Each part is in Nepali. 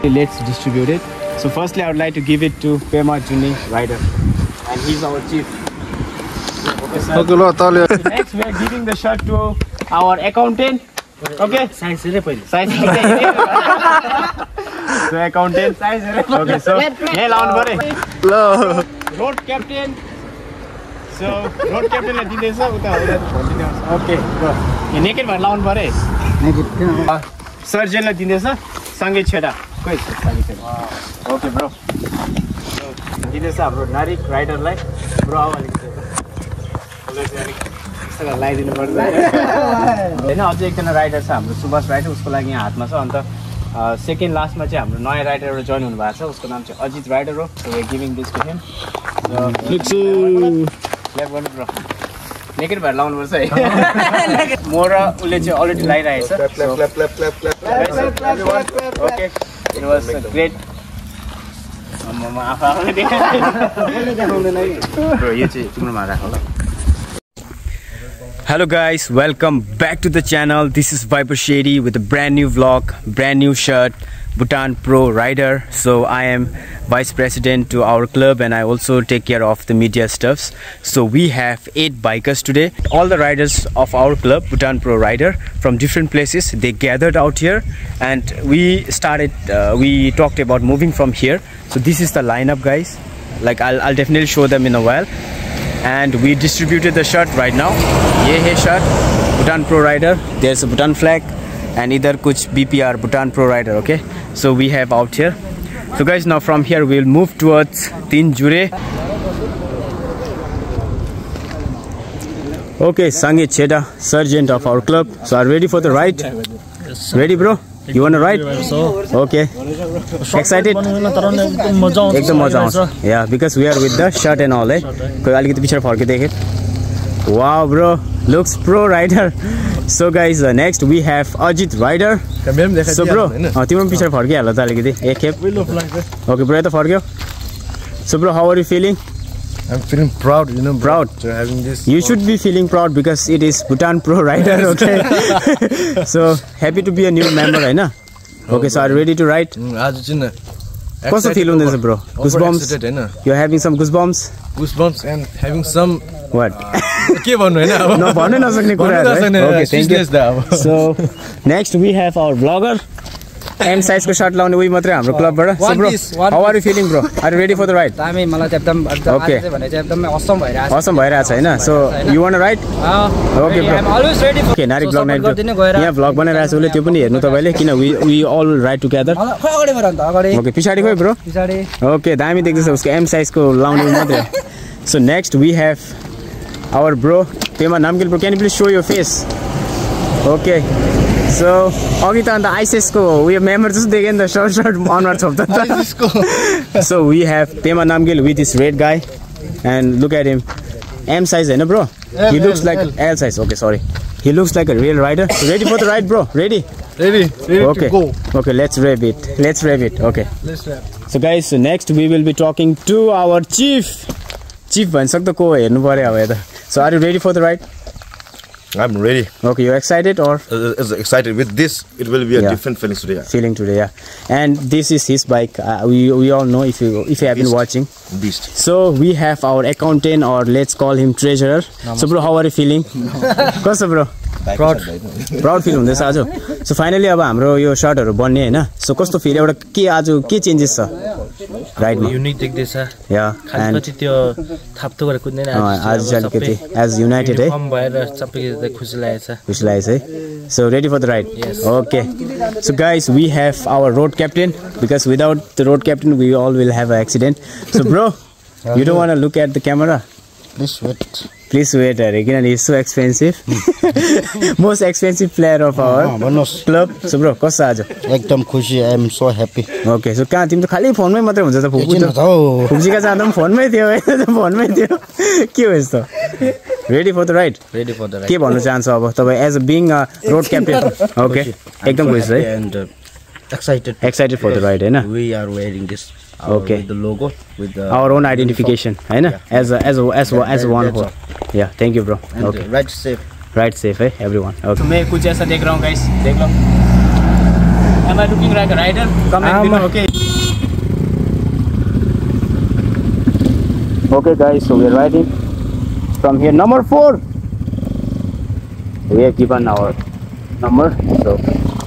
Let's distribute it. So firstly, I would like to give it to Pema Juni rider, and he's our chief. Okay, sir. Next, we are giving the shirt to our accountant. Okay. Size. So accountant. Okay. So road captain. So road captain le dindecha uta okay bro yo naked bhar laun pare naked surgeon le dindecha sangai cheda koi sangai cheda okay bro dindecha हाम्रो नारिक राइडर लाई bro आउ अलिकति यसलाई लाइदिनु पर्छ हैन अझै एकजना राइडर छ हाम्रो सुभाष राइडर उसको लागि यहाँ हातमा छ अन्त सेकेन्ड लास्टमा चाहिँ हाम्रो नयाँ राइडर एउटा जोइन हुनु भएको छ उसको नाम चाहिँ अजित राइडर हो so we are giving this to him clap गर्नु ब्रो नेकेड भएर लाउनु पर्छ है म र उले चाहिँ अलरेडी लाइरहेछ ओके इट वाज ग्रेट म आफै देखाउँदैन ब्रो यो चाहिँ तिम्रोमा राख ल Hello guys, welcome back to the channel. This is Viper Shady with a brand new vlog, brand new shirt, Bhutan Pro Rider. So I am vice president to our club and I also take care of the media stuffs. So we have 8 bikers today. All the riders of our club, Bhutan Pro Rider, from different places, they gathered out here and we talked about moving from here. So this is the lineup guys. Like I'll definitely show them in a while. And we distributed the shirt right now. Ye hai shirt, Bhutan Pro Rider. There's a Bhutan flag, and idhar kuch BPR Bhutan Pro Rider. Okay, so we have out here. So guys, now from here we'll move towards Tinjure. Okay, Sange Cheda, sergeant of our club. So are you ready for the ride? Yes, ready, bro? You wanna ride? Okay. Excited? Ekdam maja aउँछ. Yeah, because we are with the shirt and all, eh? कोही अलिकति पिछाडी फर्के देखे. Wow, bro, looks pro rider. So guys, next we have Ajit Rider. So bro, तिम्रो पनि पिछाडी फर्किहाल्ला त अलिकति एक खेप. Okay, bro, यता फर्क्यो. So bro, how are you feeling? I'm feeling proud, you know, proud to having this. You should be feeling proud because it is Bhutan Pro Rider, okay? So happy to be a new member, right? Okay, so are you ready to ride? What's the feeling, bro? Goosebumps? You're having some goosebumps? Goosebumps and having some. What? No, okay, thank you. So next we have our vlogger. M size ko shirt laउने उही मात्रै हाम्रो क्लबबाट. So bro, how are you feeling, bro? Are you ready for the ride? हामी मलाई चाहिँ एकदम आज चाहिँ भने चाहिँ एकदम awesome भइरहेछ. Awesome भइरहेछ हैन. So you want to ride? Okay bro. I'm always ready for. Okay, नारी vlog night. यहाँ vlog बनाइरहेछ उले त्यो पनि हेर्नु तपाईले किन we all ride together. खै अगाडि गर अन्त अगाडि. Okay, पिछाडी खोइ bro. पिछाडी. Okay, दामी देख्दैछ उसको M size को लाउने मात्रै. So next we have our bro Pema Namgil bro. Can you please show your face? Okay. So, अघि त अन्त आइसिएस को उयो मेम्बर जस्तो देख्यो नि त शर्ट अनुहार छोप्दा त. So we have Pema Namgil with this red guy and look at him. M size हैन bro? He looks like L size. Okay, sorry. He looks like a real rider. So ready for the ride bro? Ready? Ready okay. To go. Okay, let's rev it. Okay. Let's rev. So guys, so next we will be talking to our chief. Chief भनिसक्दा को हेर्नु पर्यो अब यता. So are you ready for the ride? I'm ready. Okay, you're excited or? Excited. With this, it will be a different feeling today. Feeling today, yeah. And this is his bike. We all know if you have been watching. Beast. So we have our accountant, or let's call him treasurer. Namaste. So bro, how are you feeling? Kस्तो bro? Proud feel हुँदैछ आज. So finally अब हाम्रो यो शर्टहरु बन्ने हैन. So कस्तो feel एउटा के आज के चेन्जेस छ? Right मा. युनिक देख्दैछ. Yeah. And पछि त्यो थाप्तो गरेर कुद्दैन आज अलिकति as united है. कम भएर सबैले खुसी लागेछ. खुसी लागेछ है. So ready for the ride? Yes. Okay. So guys, we have our road captain because without the road captain we all will have an accident. So bro, you don't want to look at the camera? Please wait. Please wait, Eric. He's so expensive. Most expensive player of our club. So bro, कस्तो आज? एकदम खुसी. I am so happy. Okay, so कहाँ तिमी त खाली फोनमै मात्रै हुन्छ त फुपू त. फुपजीका जाँदा पनि फोनमै थियो है त फोनमै थियो. के हो यस्तो? Ready for the ride? Ready for the ride. के भन्नु चाहन्छ अब तपाई as a being a road captain? Okay. एकदम खुसी है. And excited. Excited for the ride, हैन? We are wearing this. Okay. With the logo, with the our own identification, है ना? As one whole. Yeah, thank you, bro. And okay. Ride safe, है everyone. Okay. तो मैं कुछ ऐसा देख रहा हूँ guys, देख लो. Am I looking like a rider? Comment below, okay? Okay guys, so we are riding from here, number 4. We have given our number, so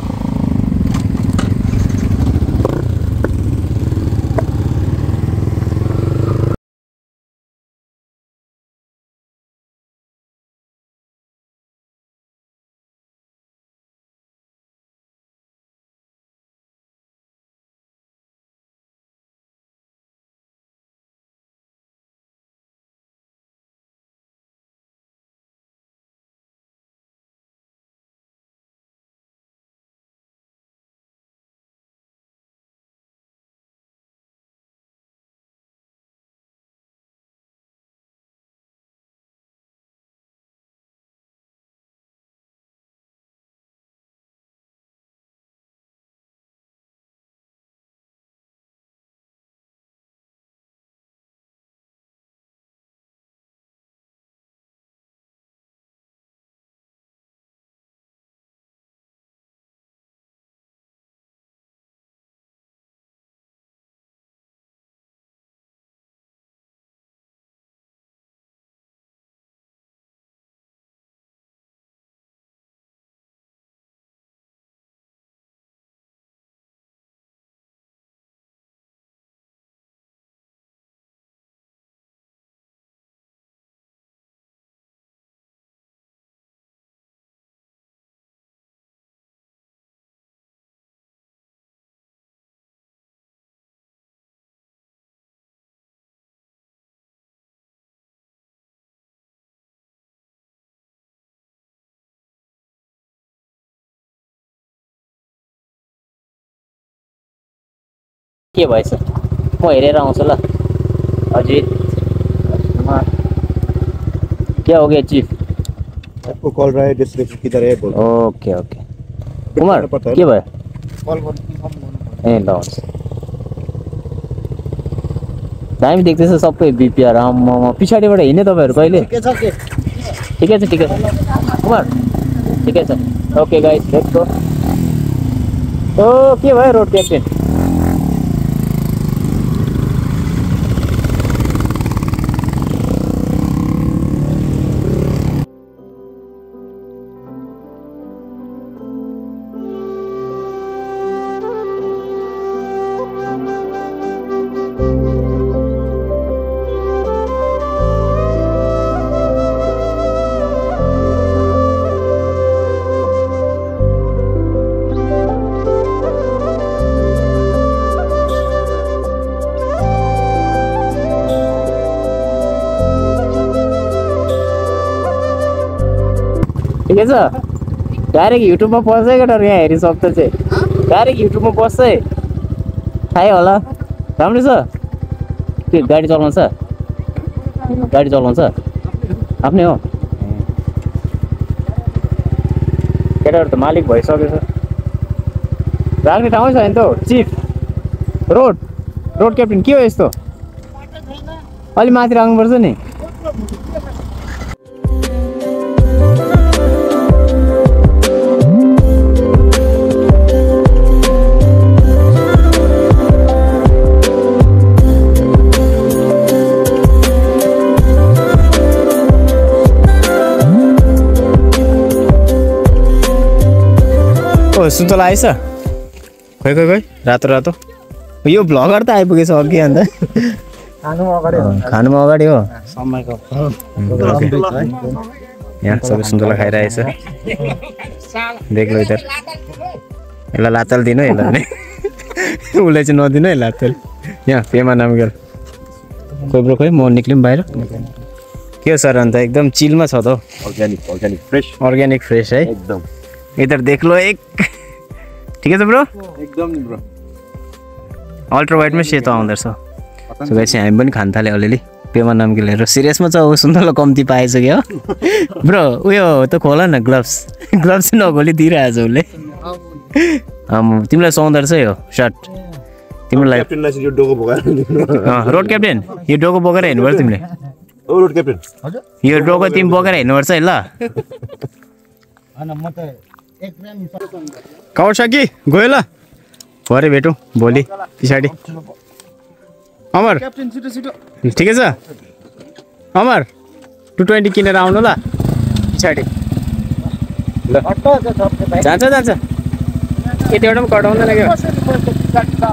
के भएछ म हेरेर आउँछु ल अजित क्या हो गया चीफ आपको कॉल रहा है डिस्ट्रिक्ट किधर है बोल ओके ओके कुमार के भयो ए ल दामी देख्दैछ सबै बिपिआर आम्मा पछाडिबाट हिँड्ने तपाईहरु कहिले ठिकै छ कुमार ठिकै छ ओके गाइस लेट्स गो ओ के भयो रोड क्याप्टेन ठिकै छ डाइरेक्ट युट्युबमा पस्छ केटाहरु यहाँ हेरिसक्छ चाहिँ डाइरेक्ट युट्युबमा पस्छ थाहै होला राम्रो छ के गाडी चलाउँछ आफ्नै हो केटाहरु त मालिक भइसकेछ राख्ने ठाउँै छैन त चिफ रोड क्याप्टेन के हो यस्तो अलि माथि राख्नुपर्छ नि सुन्तला आएछ खोइ रातो यो भ्लगर त आइपुगेछ अघि अन्त खानुमा अगाडि हो समयको यहाँ सबै सुन्तला खाइरहेछ देख्लो इधर यसलाई लातल दिनु यसलाई उसले चाहिँ नदिनु है लातल यहाँ पेमा नाम गेल खोइ म निक्लिम बाहिर के हो सर अन्त एकदम चिलमा छ त अर्ग्यानिक फ्रेस है एकदम इधर देख लो एक ठीक है ब्रो एकदम नि ब्रो अल्ट्रा वाइड में सेतो आउँदो रहेछ सो गाइस हामी पनि खान थाले अलिअलि पेमा नाम के लिएर सिरियसमा छ सुन्तला कम्ती पाएछ के हो ब्रो उयो त खोला न ग्लभ्स नखोली दिइरहेछ उसले तिमीलाई सुहाउँदो रहेछ यो सर्ट तिमीलाई यो डोको बोकाएर रोड क्याप्टेन यो डोको बोकेर हिँड्नुपर्छ तिमीले ओ रोड क्याप्टेन हजुर यो डोको तिमी बोकेर हिँड्नुपर्छ है ल अनि म त एक ग्राम काउसाकी गयो ल भरे भेटौँ भोलि पछाडि अमर ठिकै छ अमर 220 किनेर आउनु ल पछाडि ल जान्छ यति एउटा पनि कटाउँदैन क्या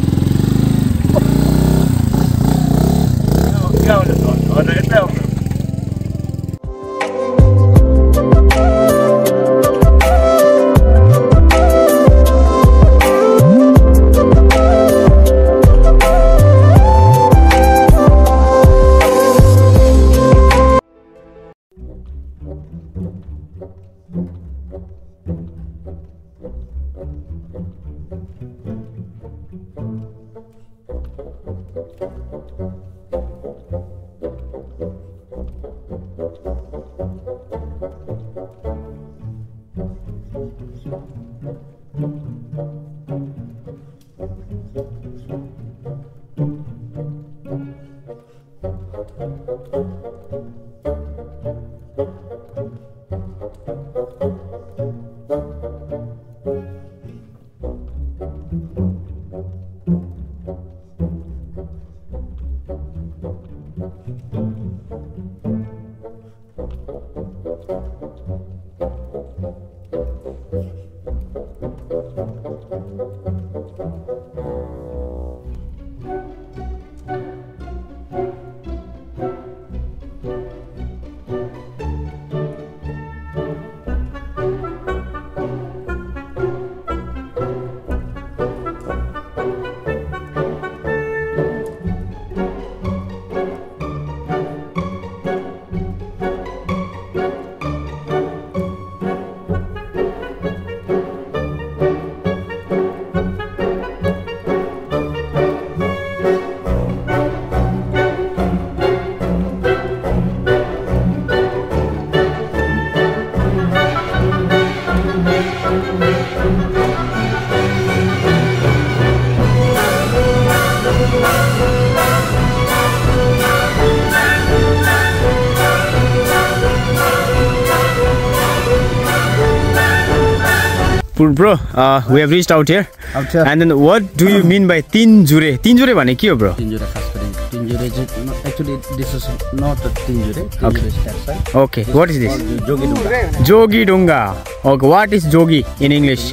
Bro, we have reached out here. And then what do you mean by tinjure? Tinjure भने के हो bro? Tinjure खास गरी tinjure चाहिँ actually this is not a tinjure. Tinjure is that side. Okay, what is this? Jogi dunga. Jogi dunga. Okay, what is jogi in English?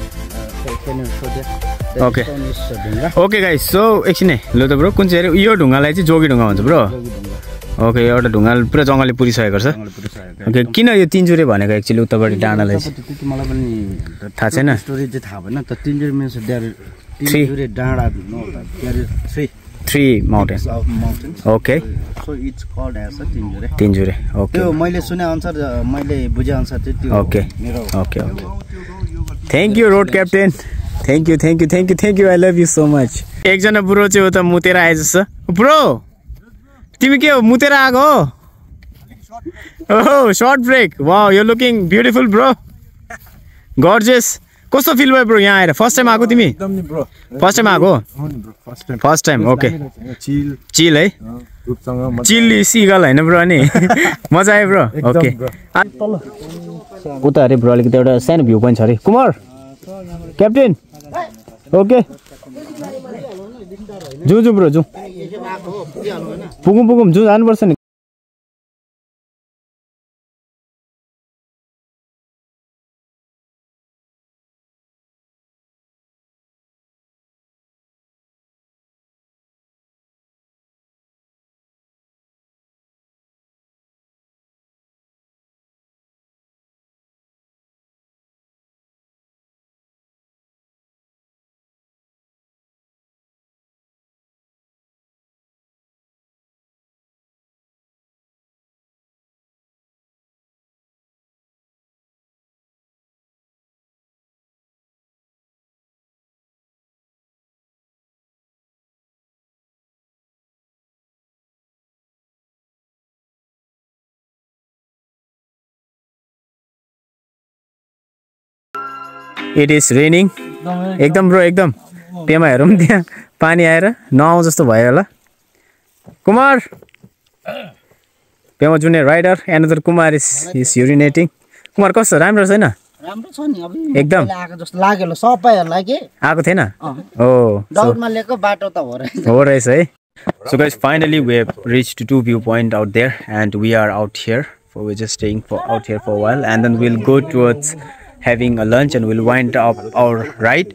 Can you show that? Okay. Dunga. Okay guys, so एकछिन है ल त ब्रो कुन चाहिँ यो ढुङ्गालाई चाहिँ जोगी ढुङ्गा भन्छ ब्रो. ओके एउटा ढुङ्गा पुरा जङ्गलले पुरिसकेको छ. ओके किन यो तिनजुरे भनेको एक्चुअली उताबाट डाँडालाई त्यति मलाई पनि थाहा छैन. स्टोरी चाहिँ थाहा भएन त तिनजुरे मिन्स देयर तिनजुरे डाँडा no there is three mountains. Okay so it's called as a Tinjure. Tinjure. Okay त्यो मैले सुने अनुसार मैले बुझे अनुसार चाहिँ त्यो ओके मेरो okay okay. Thank you road captain. Thank you I love you so much. एकजना ब्रो चाहिँ उता मुतेर आए जस्तो. ब्रो तिमी के हो मुतेर आएको हो? Oh short break. Wow you looking beautiful bro. Gorgeous. कस्तो फिल भयो ब्रो यहाँ आएर? फर्स्ट टाइम आएको तिमी? एकदम नि ब्रो. फर्स्ट टाइम आएको? First time. ओके चिल है. चिल सिगल होइन ब्रो अनि मजा आयो ब्रो. ओके उता अरे ब्रो अलिकति एउटा सानो भ्यू पोइन्ट छ अरे. कुमार क्याप्टेन. ओके जाउँ ब्रो जाउँ. पुगौँ जाउँ जानुपर्छ नि. It is raining. एकदम ब्रो एकदम पेमा हेरौँ त्यहाँ पानी आएर नआउ जस्तो भयो होला. Kumar Pema junior rider another Kumar is urinating. Kumar कस्तो राम्रो छैन? राम्रो छ नि अब एकदम आएको जस्तो लाग्यो ल सबैहरुलाई के आएको थिएन ओ डाउटमा लिएको बाटो त हो रहेछ हो रहेछ है So guys, finally we have reached to viewpoint out there and we are out here. We're just staying out here for a while and then we'll go towards having a lunch and we'll wind up our ride.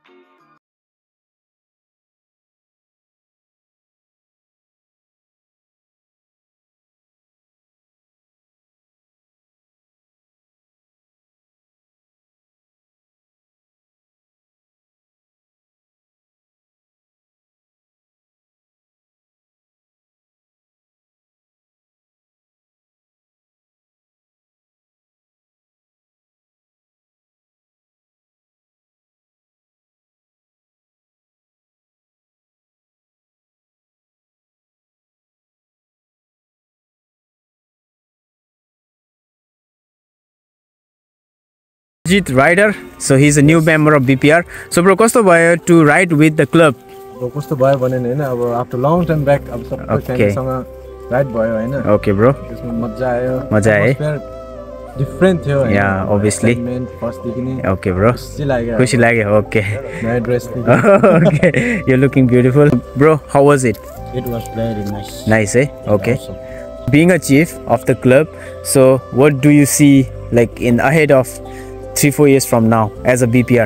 Ajit rider, so he's a new member of BPR. So bro, kasto bhayo to ride with the club? कस्तो भयो भने नि हैन अब आफ्टर लङ टाइम ब्याक अब सबै फ्यामिलीसँग राइड भयो हैन Okay bro. त्यसमा मज्जा आयो मजा आयो डिफरेन्ट थियो हैन Yeah, obviously. फर्स्ट देखि नै Okay bro. खुसी लाग्यो खुसी लाग्यो okay. नयाँ dress Okay, you're looking beautiful. Bro, how was it? It was very nice. Nice, eh? Okay. Being a chief of the club, so what do you see like in ahead of 3-4 years from now as a BPR?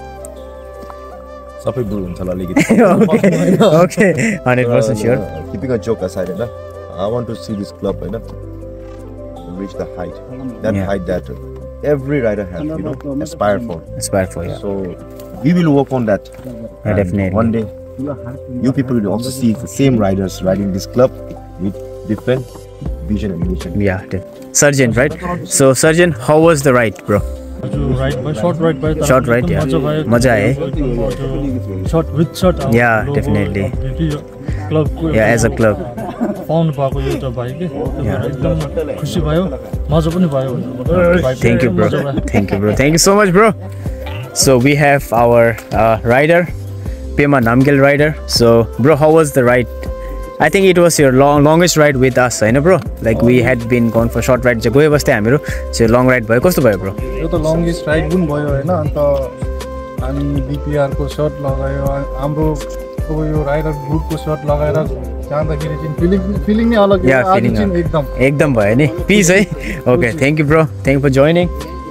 सबै बुल हुन्छ ल अलिकति Okay, 100% sure. Keeping a joke aside, I want to see this club, reach the height, that Yeah. height that every rider has, aspire for. Aspire for, yeah. So we will work on that. And definitely. One day, you people will also see the same riders riding this club with different vision and mission. Yeah, Surgeon, right? So Surgeon, how was the ride, bro? Short ride by Short ride, yeah. Maja hai. Short with short. Yeah, definitely. Club. Yeah, as a club. Found भएको एउटा बाइक एकदम खुसी भयो मजा पनि भयो Thank you bro. Thank you bro. Thank you so much bro. So we have our rider, Pema Namgil rider. So bro, how was the ride? I think it was your longest ride with us, I know bro. Like we had been gone for short ride. गए बस्थे हामीहरु. So long ride भयो कस्तो भयो bro? यो त लङ्गेस्ट राइड पनि भयो हैन अन्त हामी बीपीआर को शर्ट लगायो हाम्रो अब यो राइडर बुट को शर्ट लगाएर जाँदाखेरि चाहिँ फिलिङ नै अलग Yeah, feeling एकदम भयो नि. Peace है. Okay, thank you bro. Thank you for joining.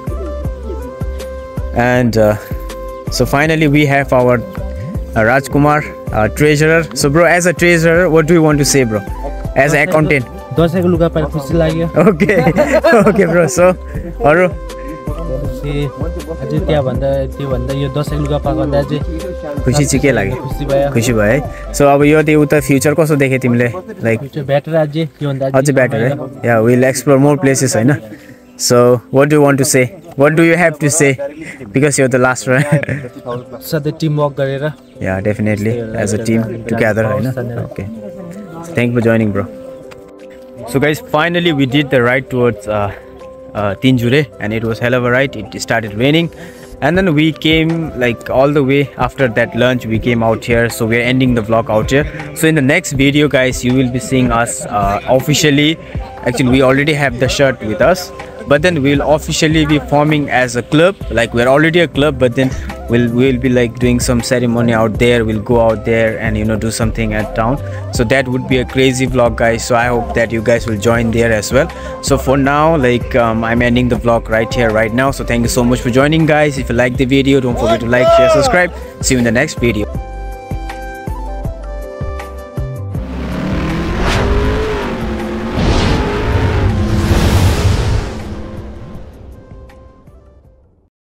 And so finally we have our Rajkumar, treasurer. So bro, as a treasurer, what do you want to say bro? As an accountant. दसैँको लुगा पाए खुसी लाग्यो Okay. Okay bro. So अरु अझै त्यो भन्दा यो दसैँको लुगा पाएको भन्दा अझै खुसी चाहिँ के लाग्यो? खुसी भयो खुसी भयो है. So अब यो त उता फ्युचर कसो देखे तिमीले? Like फ्युचर बेटर अझै यो भन्दा अझै बेटर है. Yeah, we'll explore more places हैन. So what do you want to say? What do you have to say? Because you're the last one. सधैँ टिम वर्क गरेर Yeah, definitely as a team together हैन. Okay. Thank you for joining bro. So guys, finally we did the ride towards Tinjure and it was hell of a ride. It started raining and then we came like all the way after that lunch. We came out here, so we're ending the vlog out here. So in the next video guys, you will be seeing us officially. Actually we already have the shirt with us, but then we'll officially be forming as a club. Like we're already a club, but then we'll be like doing some ceremony out there. We'll go out there and do something at town. So that would be a crazy vlog guys. So I hope that you guys will join there as well. So for now, like I'm ending the vlog right here right now. So thank you so much for joining guys. If you like the video, don't forget to like, share, subscribe. See you in the next video.